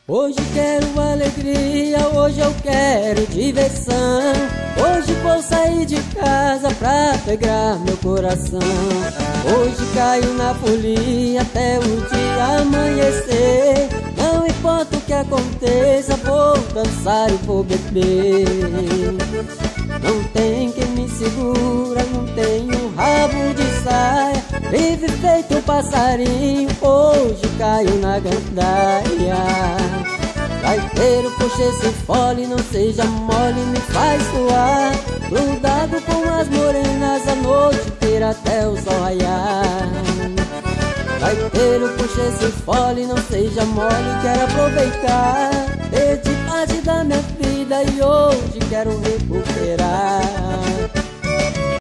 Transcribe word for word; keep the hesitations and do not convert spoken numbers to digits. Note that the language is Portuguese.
Hoje quero alegria, hoje eu quero diversão. Hoje vou sair de casa pra pegar meu coração. Hoje caio na folia até o dia amanhecer. Não importa o que aconteça, vou dançar e vou beber. Não tem quem me segura, não tenho rabo de saia. Livre feito um passarinho, hoje caio na gandaia. Gaiteiro, puxa esse fole, não seja mole, me faz suar. Grudado com as morenas a noite inteira até o sol raiar. Gaiteiro, puxa esse fole, não seja mole, quero aproveitar. Perdi parte da minha vida e hoje quero recuperar.